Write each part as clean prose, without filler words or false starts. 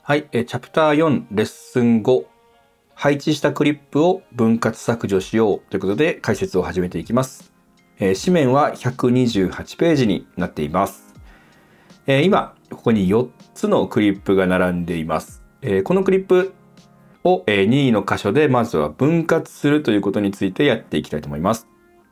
はい、チャプター4レッスン5、配置したクリップを分割削除しようということで解説を始めていきます。紙面は128ページになっています。今ここに4つのクリップが並んでいます。このクリップを任意の箇所でまずは分割するということについてやっていきたいと思います。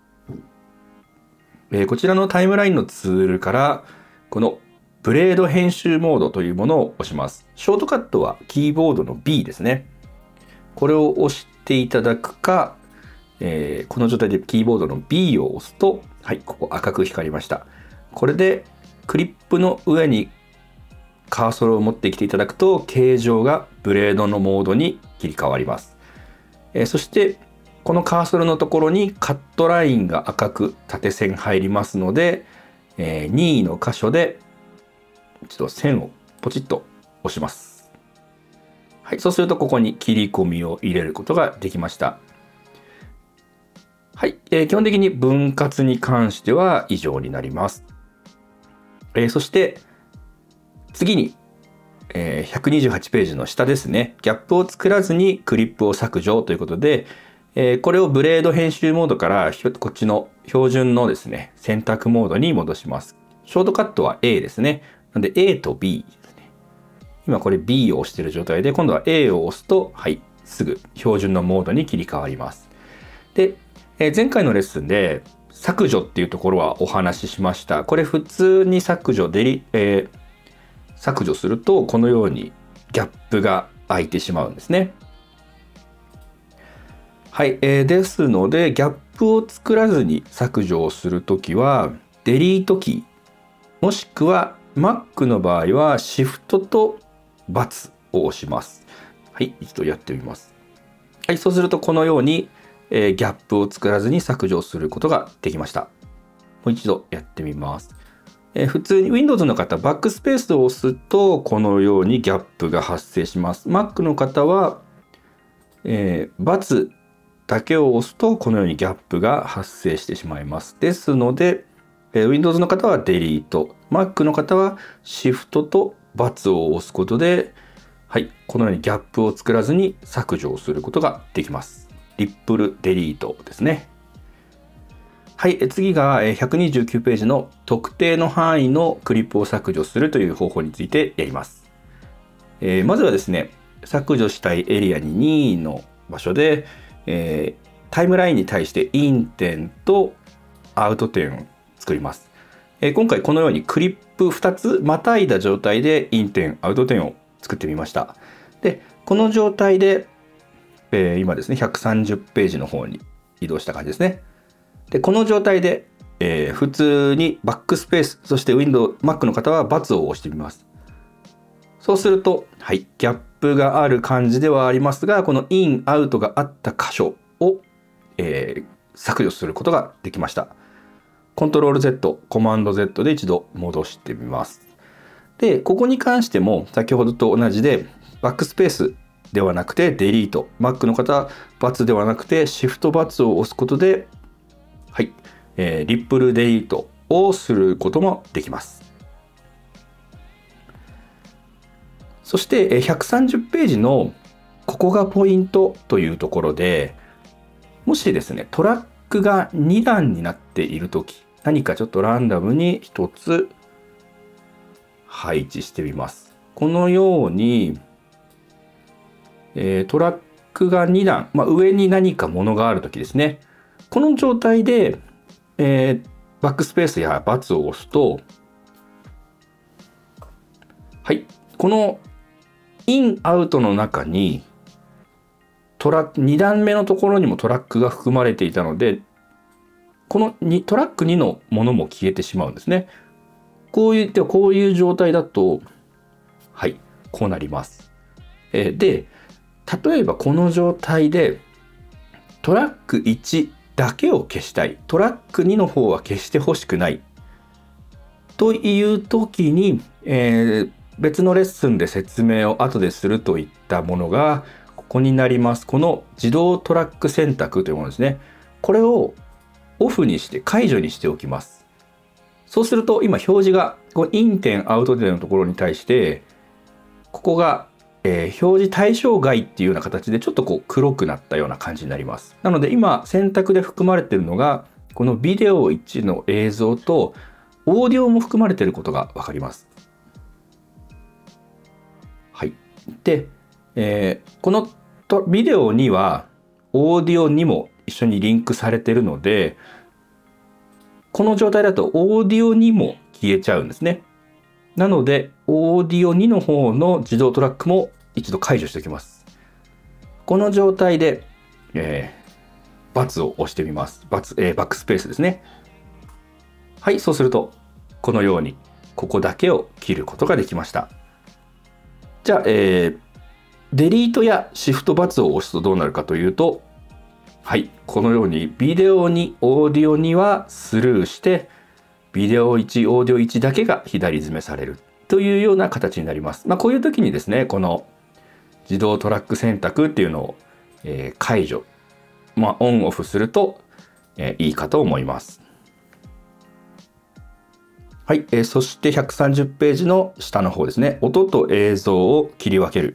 こちらのタイムラインのツールからこのブレード編集モードというものを押します。ショートカットはキーボードの B ですね。これを押していただくか、この状態でキーボードの B を押すと、はい、ここ赤く光りました。これでクリップの上にカーソルを持ってきていただくと、形状がブレードのモードに切り替わります。そしてこのカーソルのところにカットラインが赤く縦線入りますので、任意の箇所で一度線をポチッと押します。はい、そうするとここに切り込みを入れることができました。はい、基本的に分割に関しては以上になります。そして次に、128ページの下ですね、ギャップを作らずにクリップを削除ということで、これをブレード編集モードからこっちの標準のですね、選択モードに戻します。ショートカットは A ですね。なので A と B ですね。今これ B を押している状態で、今度は A を押すと、はい、すぐ標準のモードに切り替わります。で、前回のレッスンで削除っていうところはお話ししました。これ普通に削除削除するとこのようにギャップが開いてしまうんですね。はい、ですのでギャップを作らずに削除をするときはデリートキー、もしくは Mac の場合は Shift と×を押します。はい、一度やってみます。はい、そうするとこのように、ギャップを作らずに削除することができました。もう一度やってみます。普通に Windows の方、バックスペースを押すとこのようにギャップが発生します。Mac の方は、×だけを押すとこのようにギャップが発生してしまいます。ですので、Windows の方はデリート、Mac の方は Shift と×を押すことで、はい、このようにギャップを作らずに削除をすることができます。リップルデリートですね。はい、次が129ページの特定の範囲のクリップを削除するという方法についてやります。まずはですね、削除したいエリアに任意の場所で、タイムラインに対してイン点とアウト点を作ります。今回このようにクリップ2つまたいだ状態でイン点、アウト点を作ってみました。で、この状態で、今ですね、130ページの方に移動した感じですね。で、この状態で、普通にバックスペース、そして Mac の方は×を押してみます。そうすると、はい、ギャップがある感じではありますが、このイン、アウトがあった箇所を、削除することができました。コントロール Z、コマンド Z で一度戻してみます。で、ここに関しても先ほどと同じで、バックスペースではなくてデリート、Mac の方は×ではなくて Shift ×を押すことで、はい、リップルデリートをすることもできます。そして130ページのここがポイントというところで、もしですね、トラックが2段になっているとき、何かちょっとランダムに1つ配置してみます。このように、トラックが2段、上に何かものがあるときですね。この状態で、バックスペースや×を押すと、はい、このインアウトの中に2段目のところにもトラックが含まれていたので、このトラック2のものも消えてしまうんですね。こういう状態だと、はい、こうなります。で、例えばこの状態でトラック1だけを消したい、トラック2の方は消してほしくないという時に、別のレッスンで説明を後でするといったものがここになります。この自動トラック選択というものですね。これをオフにして解除にしておきます。そうすると今表示がこのイン点アウト点のところに対してここが表示対象外っていうような形でちょっとこう黒くなったような感じになります。なので今選択で含まれているのがこのビデオ1の映像とオーディオも含まれていることがわかります。はい。で、このビデオにはオーディオにも一緒にリンクされているので、この状態だとオーディオにも消えちゃうんですね。なのでオーディオ2の方の自動トラックも一度解除しておきます。この状態で、×を押してみます。バックスペースですね。はい、そうするとこのようにここだけを切ることができました。じゃあ、デリートやシフト×を押すとどうなるかというと、はい、このようにビデオにオーディオにはスルーしてビデオ1オーディオ1だけが左詰めされるというような形になります。こういう時にですね、この自動トラック選択っていうのを、解除、オンオフすると、いいかと思います。はい、そして130ページの下の方ですね、音と映像を切り分ける。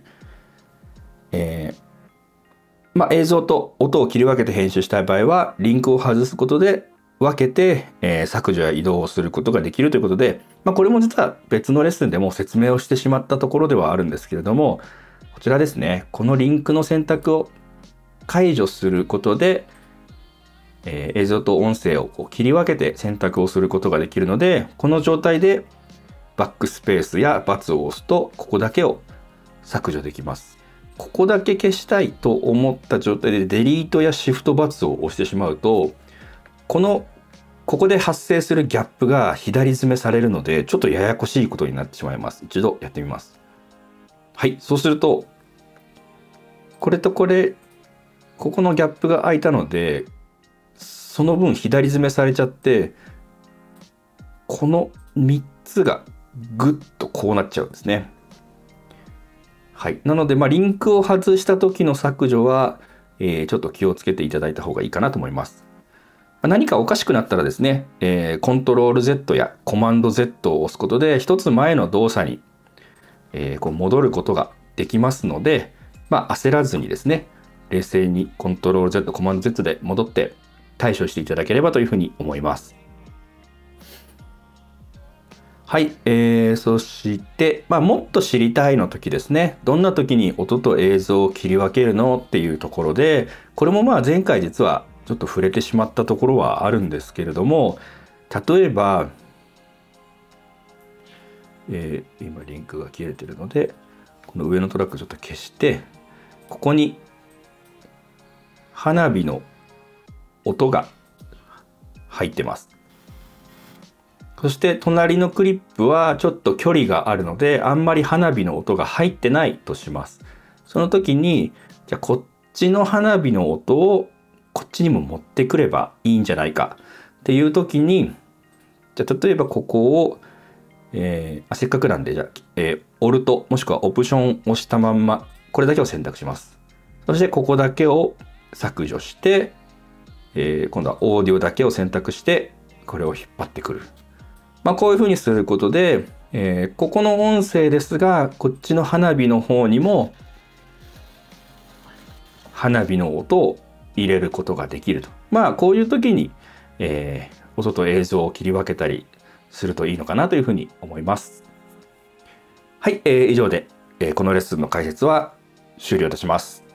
映像と音を切り分けて編集したい場合はリンクを外すことで分けて、削除や移動をすることができるということで、これも実は別のレッスンでも説明をしてしまったところではあるんですけれども、こちらですね、このリンクの選択を解除することで、映像と音声をこう切り分けて選択をすることができるので、この状態でバックスペースや×を押すとここだけを削除できます。ここだけ消したいと思った状態でデリートやシフト×を押してしまうと、ここで発生するギャップが左詰めされるのでちょっとややこしいことになってしまいます。一度やってみます。はい、そうするとこれとここのギャップが空いたのでその分左詰めされちゃって、この3つがぐっとこうなっちゃうんですね。はい、なのでリンクを外した時の削除は、ちょっと気をつけていただいた方がいいかなと思います。何かおかしくなったらですね、コントロール Z やコマンド Z を押すことで一つ前の動作に、こう戻ることができますので、焦らずにですね、冷静にコントロール Z、コマンド Z で戻って対処していただければというふうに思います。はい、そして、もっと知りたいの時ですね、どんな時に音と映像を切り分けるのっていうところで、これも前回実はちょっと触れてしまったところはあるんですけれども、例えば、今リンクが切れてるのでこの上のトラックちょっと消して、ここに花火の音が入ってます。そして隣のクリップはちょっと距離があるのであんまり花火の音が入ってないとします。その時にじゃあこっちの花火の音をこっちにも持ってくればいいんじゃないかっていう時に、じゃあ例えばここを、せっかくなんでじゃあ、オルトもしくはオプションを押したまんまこれだけを選択します。そしてここだけを削除して、今度はオーディオだけを選択してこれを引っ張ってくる。こういうふうにすることで、ここの音声ですがこっちの花火の方にも花火の音を入れることができると。こういう時に、音と映像を切り分けたりするといいのかなというふうに思います。はい、以上で、このレッスンの解説は終了いたします。